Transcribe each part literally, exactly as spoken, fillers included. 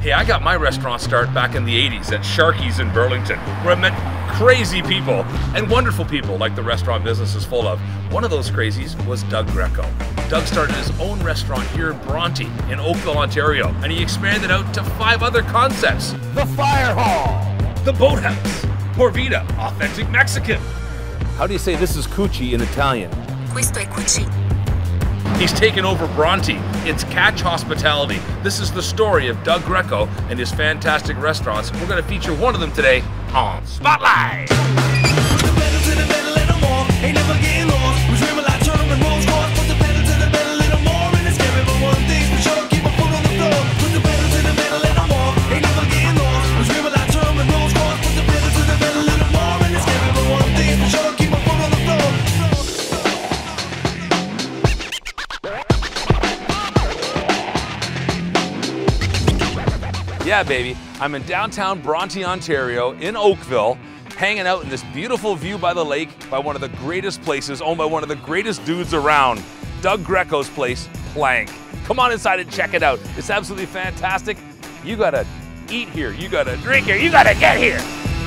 Hey, I got my restaurant start back in the eighties at Sharky's in Burlington, where I met crazy people and wonderful people like the restaurant business is full of. One of those crazies was Doug Greco. Doug started his own restaurant here in Bronte in Oakville, Ontario, and he expanded out to five other concepts. The Fire Hall, the Boathouse, Porvita, authentic Mexican. How do you say this is Cucci in Italian? Questo è cucì. He's taken over Bronte. It's Catch Hospitality. This is the story of Doug Greco and his fantastic restaurants. We're going to feature one of them today on Spotlight. Yeah, baby, I'm in downtown Bronte, Ontario, in Oakville, hanging out in this beautiful view by the lake by one of the greatest places, owned by one of the greatest dudes around, Doug Greco's place, Plank. Come on inside and check it out. It's absolutely fantastic. You gotta eat here, you gotta drink here, you gotta get here.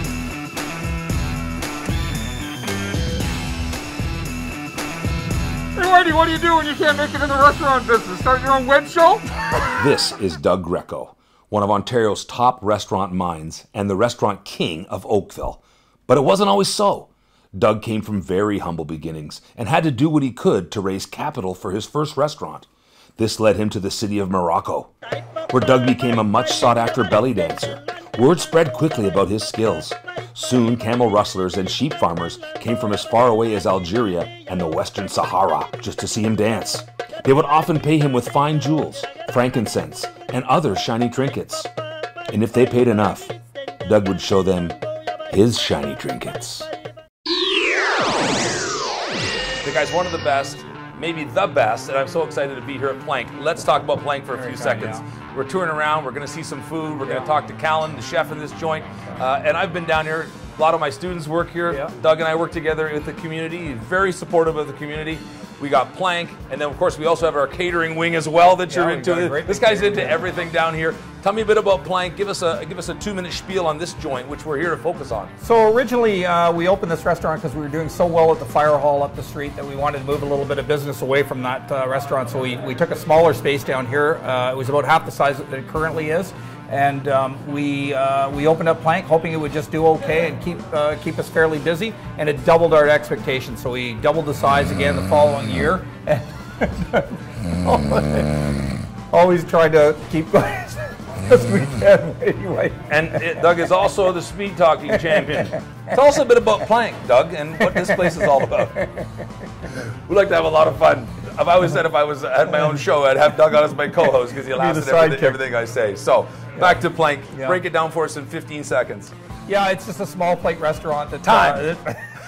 Hey, Whitey, what do you do when you can't make it in the restaurant business? Start your own web show? This is Doug Greco, one of Ontario's top restaurant minds and the restaurant king of Oakville. But it wasn't always so. Doug came from very humble beginnings and had to do what he could to raise capital for his first restaurant. This led him to the city of Morocco, where Doug became a much sought-after belly dancer. Word spread quickly about his skills. Soon, camel rustlers and sheep farmers came from as far away as Algeria and the Western Sahara just to see him dance. They would often pay him with fine jewels, frankincense, and other shiny trinkets. And if they paid enough, Doug would show them his shiny trinkets. The guy's one of the best, maybe the best, and I'm so excited to be here at Plank. Let's talk about Plank for a few seconds. We're touring around, we're gonna see some food, we're gonna talk to Callan, the chef in this joint, uh, and I've been down here. A lot of my students work here. Yeah. Doug and I work together with the community. He's very supportive of the community. We got Plank, and then of course we also have our catering wing as well that you're yeah, into. This guy's into everything down here. Tell me a bit about Plank. Give us a give us a two-minute spiel on this joint, which we're here to focus on. So originally uh, we opened this restaurant because we were doing so well at the Fire Hall up the street that we wanted to move a little bit of business away from that uh, restaurant. So we, we took a smaller space down here. Uh, it was about half the size that it currently is. And um, we uh, we opened up Plank, hoping it would just do okay and keep uh, keep us fairly busy, and it doubled our expectations. So we doubled the size again the following year, and always trying to keep going as we can anyway. And it, Doug is also the speed talking champion. Tell us a bit about Plank, Doug, and what this place is all about. We like to have a lot of fun. I've always said if I was had my own show, I'd have Doug on as my co-host because he laughs at everything, everything I say. So, yeah. Back to Plank. Yeah. Break it down for us in fifteen seconds. Yeah, it's just a small plate restaurant. That, Time.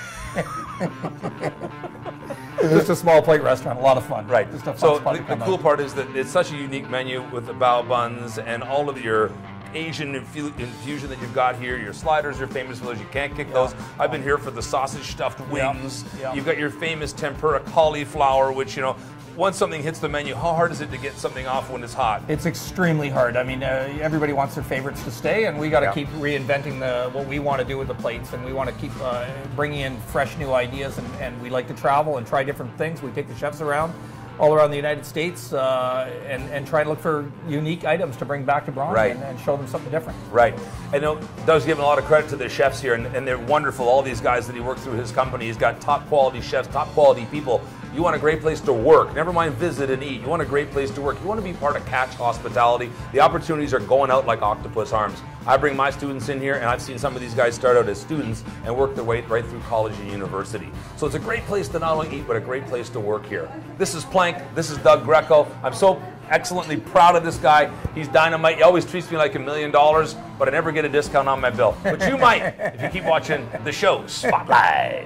Uh, just a small plate restaurant. A lot of fun. Right. Just a fun so spot the, to the cool out. part is that it's such a unique menu with the bao buns and all of your Asian infu infusion that you've got here. Your sliders are famous for those. You can't kick yeah. those. I've been here for the sausage stuffed wings. Yeah. Yeah. You've got your famous tempura cauliflower, which, you know, once something hits the menu, how hard is it to get something off when it's hot? It's extremely hard. I mean, uh, everybody wants their favorites to stay, and we got to yeah. keep reinventing the what we want to do with the plates, and we want to keep uh, bringing in fresh new ideas, and, and we like to travel and try different things. We take the chefs around all around the United States uh, and, and try to look for unique items to bring back to Bronte right. and, and show them something different. Right. I know Doug's giving a lot of credit to the chefs here, and, and they're wonderful. All these guys that he worked through his company, he's got top quality chefs, top quality people. You want a great place to work, never mind visit and eat. You want a great place to work. You want to be part of Catch Hospitality. The opportunities are going out like octopus arms. I bring my students in here, and I've seen some of these guys start out as students and work their way right through college and university. So it's a great place to not only eat, but a great place to work here. This is Plank. This is Doug Greco. I'm so excellently proud of this guy. He's dynamite. He always treats me like a million dollars, but I never get a discount on my bill. But you might if you keep watching the show Spotlight.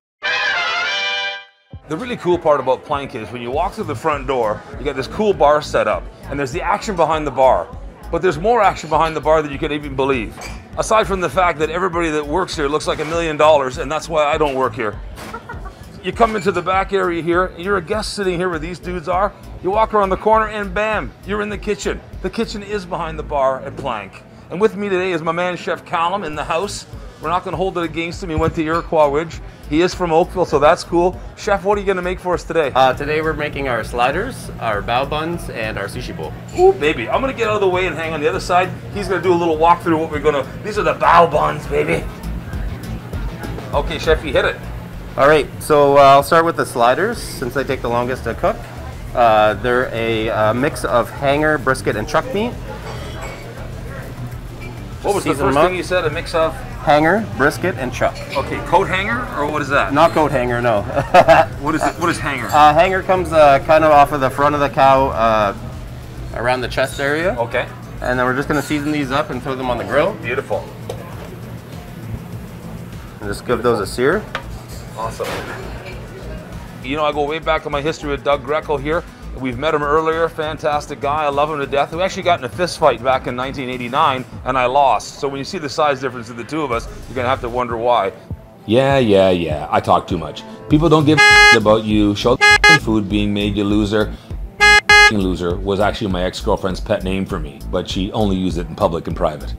The really cool part about Plank is when you walk through the front door, you got this cool bar set up, and there's the action behind the bar. But there's more action behind the bar than you could even believe. Aside from the fact that everybody that works here looks like a million dollars, and that's why I don't work here. You come into the back area here, and you're a guest sitting here where these dudes are. You walk around the corner, and bam, you're in the kitchen. the kitchen is behind the bar at Plank. And with me today is my man, Chef Callum, in the house. We're not going to hold it against him. He went to Iroquois Ridge. He is from Oakville, so that's cool. Chef, what are you going to make for us today? Uh, today we're making our sliders, our bao buns, and our sushi bowl. Ooh, baby. I'm going to get out of the way and hang on the other side. He's going to do a little walk through what we're going to... These are the bao buns, baby. Okay, Chef, you hit it. All right, so uh, I'll start with the sliders, since they take the longest to cook. Uh, they're a uh, mix of hanger, brisket, and chuck meat. What was the Season first them up. thing you said? A mix of? Hanger, brisket, and chuck. Okay, coat hanger, or what is that? Not coat hanger, no. What is it? What is hanger? uh, hanger comes uh, kind of off of the front of the cow, uh, around the chest area. Okay. And then we're just gonna season these up and throw them on the grill. Beautiful. And just give those a sear. Awesome. You know, I go way back in my history with Doug Greco here. We've met him earlier, fantastic guy, I love him to death. We actually got in a fist fight back in nineteen eighty-nine, and I lost. So when you see the size difference of the two of us, you're gonna have to wonder why. Yeah, yeah, yeah. I talk too much. People don't give a about you. Show food being made, you loser. Loser was actually my ex-girlfriend's pet name for me, but she only used it in public and private.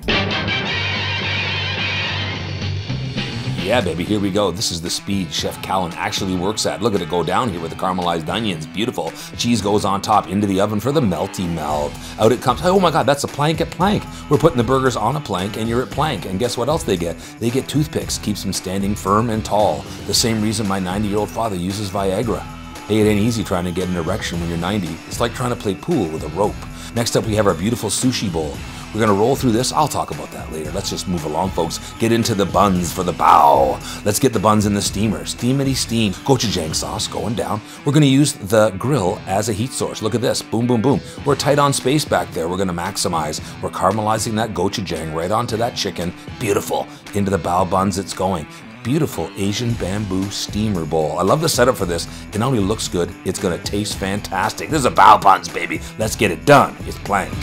Yeah, baby, here we go. This is the speed Chef Callan actually works at. Look at it go down here with the caramelized onions. Beautiful. Cheese goes on top into the oven for the melty melt. Out it comes. Oh my God, that's a plank at Plank. We're putting the burgers on a plank and you're at Plank. And guess what else they get? They get toothpicks. Keeps them standing firm and tall. The same reason my ninety-year-old father uses Viagra. Hey, it ain't easy trying to get an erection when you're ninety. It's like trying to play pool with a rope. Next up, we have our beautiful sushi bowl. We're gonna roll through this. I'll talk about that later. Let's just move along, folks. Get into the buns for the bao. Let's get the buns in the steamer. Steamity steam. Gochujang sauce going down. We're gonna use the grill as a heat source. Look at this. Boom, boom, boom. We're tight on space back there. We're gonna maximize. We're caramelizing that gochujang right onto that chicken. Beautiful. Into the bao buns it's going. Beautiful Asian bamboo steamer bowl. I love the setup for this. It not only looks good, it's gonna taste fantastic. This is a bao buns, baby. Let's get it done. It's Plank.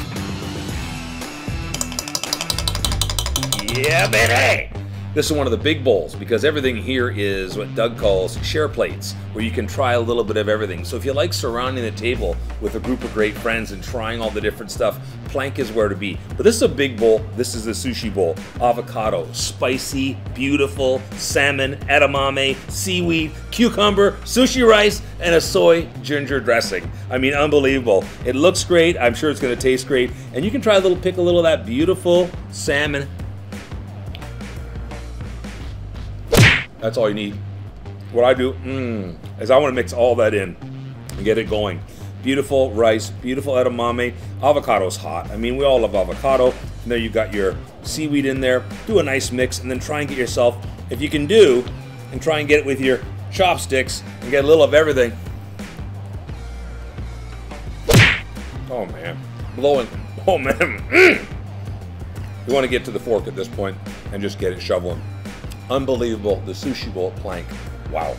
Yeah, baby! This is one of the big bowls because everything here is what Doug calls share plates, where you can try a little bit of everything. So if you like surrounding the table with a group of great friends and trying all the different stuff, Plank is where to be. But this is a big bowl. This is the sushi bowl. Avocado, spicy, beautiful, salmon, edamame, seaweed, cucumber, sushi rice, and a soy ginger dressing. I mean, unbelievable. It looks great. I'm sure it's going to taste great. And you can try a little, pick a little of that beautiful salmon. That's all you need. What I do mm, is I want to mix all that in and get it going. Beautiful rice, beautiful edamame. Avocado's hot. I mean, we all love avocado. And there you got your seaweed in there. Do a nice mix and then try and get yourself, if you can do, and try and get it with your chopsticks and get a little of everything. Oh man, blowing. Oh man. Mm. You want to get to the fork at this point and just get it shoveling. Unbelievable, the sushi bowl at Plank. Wow.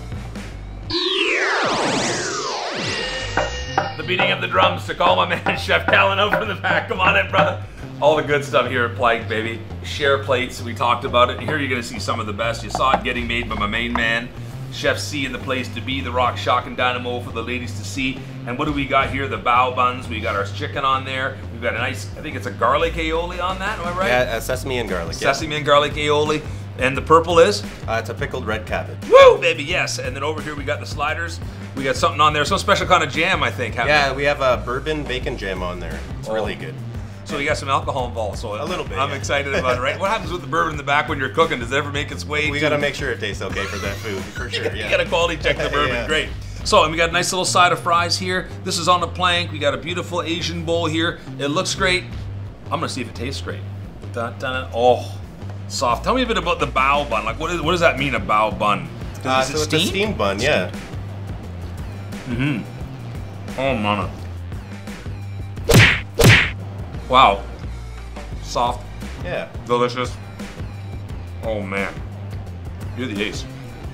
The beating of the drums to call my man Chef Callan out from the back. Come on in, brother. All the good stuff here at Plank, baby. Share plates, we talked about it. Here you're gonna see some of the best. You saw it getting made by my main man, Chef C, in the place to be, the Rock Shock and Dynamo for the ladies to see. And what do we got here? The bao buns. We got our chicken on there. We've got a nice, I think it's a garlic aioli on that, am I right? Yeah, uh, sesame and garlic. Sesame yeah. and garlic aioli. And the purple is? Uh, it's a pickled red cabbage. Woo, baby, yes. And then over here we got the sliders. We got something on there, some special kind of jam, I think. Yeah, we have a bourbon bacon jam on there. It's oh. really good. So we got some alcohol involved, so a little bit. I'm yeah. excited about it, right? What happens with the bourbon in the back when you're cooking? Does it ever make its way? We to... got to make sure it tastes okay for that food, for sure. you Yeah. got to quality check the bourbon, yeah. Great. So, and we got a nice little side of fries here. This is on the Plank. We got a beautiful Asian bowl here. It looks great. I'm gonna see if it tastes great. Dun, dun, dun. Oh, soft. Tell me a bit about the bao bun. Like, what, is, what does that mean, a bao bun? Uh, is so it it's steamed? a steamed bun, yeah. Mm-hmm. Oh, mama. Wow. Soft. Yeah. Delicious. Oh, man. You're the ace.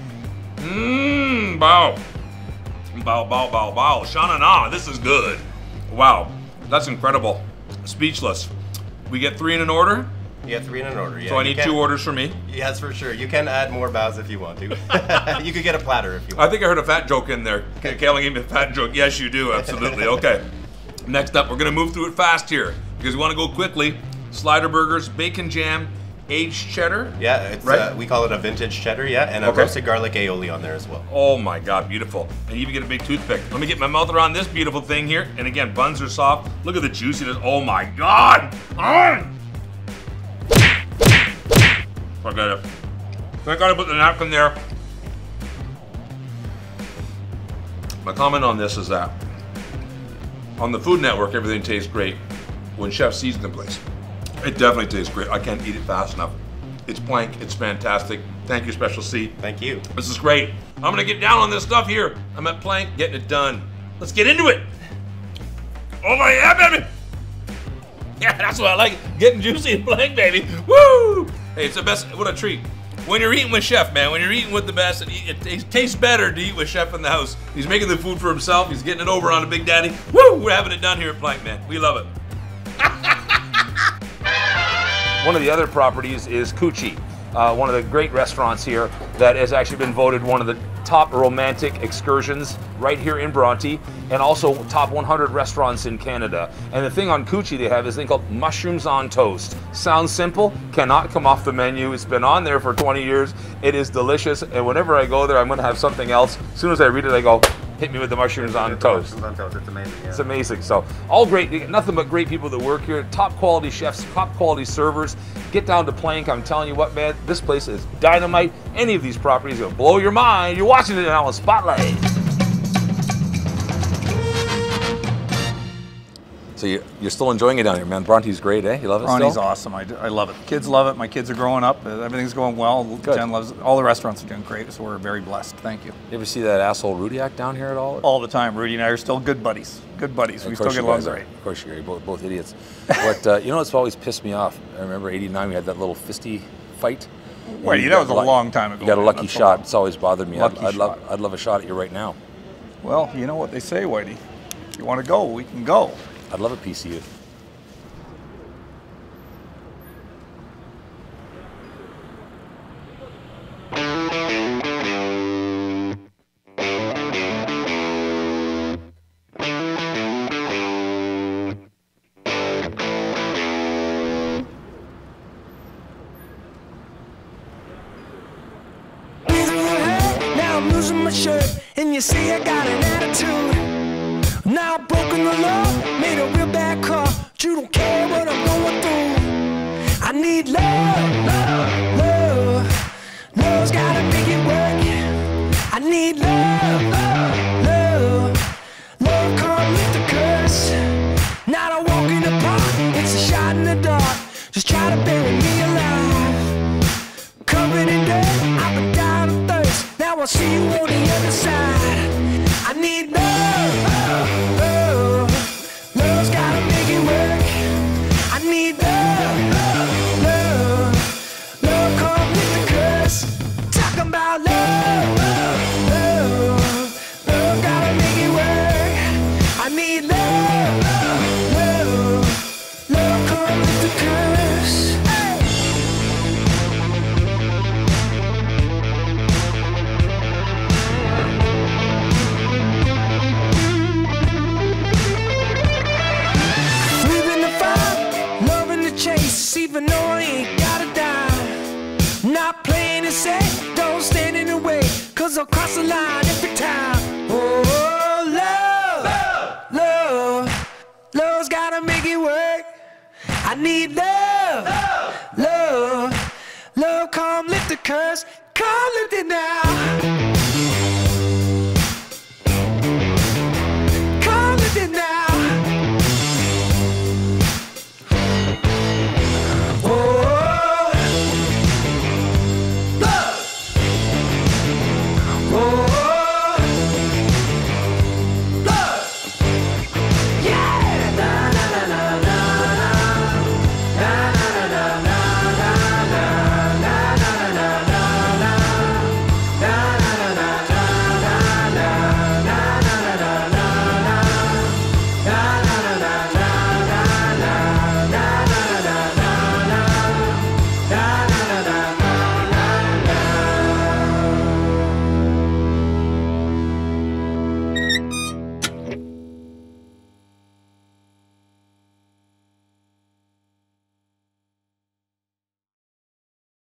Mmm, bao. Bao, bao, bao, bao. Shana na, this is good. Wow, that's incredible. Speechless. We get three in an order? You get three in an order, yeah. So I You need can- two orders for me. Yes, for sure. You can add more baos if you want to. You could get a platter if you I want. think I heard a fat joke in there. Kayla gave me a fat joke. Yes, you do, absolutely. Okay. Next up, we're gonna move through it fast here because we want to go quickly. Slider burgers, bacon jam, aged cheddar. Yeah, it's right? uh, we call it a vintage cheddar, yeah, and a Okay. roasted garlic aioli on there as well. Oh my God, beautiful. And you even get a big toothpick. Let me get my mouth around this beautiful thing here. And again, buns are soft. Look at the juiciness. Oh my God. Mm. Forget it. Thank God I put the napkin there. My comment on this is that on the Food Network, everything tastes great. When Chef seasons the place, it definitely tastes great. I can't eat it fast enough. It's plank, it's fantastic. Thank you, Special C. Thank you. This is great. I'm gonna get down on this stuff here. I'm at plank, getting it done. Let's get into it. Oh my yeah, baby. Yeah, that's what I like. Getting juicy and plank, baby. Woo! Hey, it's the best, what a treat. When you're eating with Chef, man, when you're eating with the best, it, it, it tastes better to eat with Chef in the house. He's making the food for himself. He's getting it over on the Big Daddy. Woo! We're having it done here at Plank, man. We love it. One of the other properties is Coochie, uh, one of the great restaurants here that has actually been voted one of the top romantic excursions right here in Bronte, and also top one hundred restaurants in Canada. And the thing on Coochie they have is a thing called mushrooms on toast. Sounds simple, cannot come off the menu. It's been on there for twenty years. It is delicious, and whenever I go there, I'm gonna have something else. As soon as I read it, I go, hit me with the mushrooms on toast. Mushrooms on toast, it's amazing, yeah. It's amazing. So all great, nothing but great people that work here, top quality chefs, top quality servers. Get down to Plank, I'm telling you what, man, this place is dynamite. Any of these properties will blow your mind. You're watching it now on Spotlight. So you, you're still enjoying it down here, man. Bronte's great, eh? You love it Ronnie's still? awesome. I, do- I love it. Kids love it. My kids are growing up. Uh, Everything's going well. Good. Jen loves it. All the restaurants are doing great, so we're very blessed. Thank you. You ever see that asshole Rudiak down here at all? All the time. Rudy and I are still good buddies. Good buddies. Of We course still get you along guys are. great. Of course you are. You're both, both idiots. But uh, you know what's always pissed me off? I remember eighty-nine, we had that little fisty fight. Wait, You that got was a luck- long time ago. You got a man. lucky That's a shot. long- It's always bothered me. I'd, Lucky I'd love, shot. I'd love a shot at you right now. Well, you know what they say, Whitey. If you want to go, we can go. I'd love a piece of you. Now I'm losing my shirt, and you see I got an attitude. Now I've broken the law, made a real bad call. But you don't care what I'm going through. I need love, love, love. Love's gotta make it work. I need love, love, love. Love come with the curse. Not a walk in the park, it's a shot in the dark. Just try to bury me alive. Covered in dirt, I've been dying of thirst. Now I'll see you on the other side. I need love, love, love. Love's gotta make it work. I need love, love, love. Love come with the curse. Talking about love, love, love. Love gotta make it work. I need love, love, love. Love come with the curse. Hey. Living the fight, loving the chase, even though I ain't got a dime. Not playing it safe, don't stand in the way, cause I'll cross the line every time. Oh, love, love, love, love's gotta make it work. I need love, love, love, love, come lift the curse, come lift it now.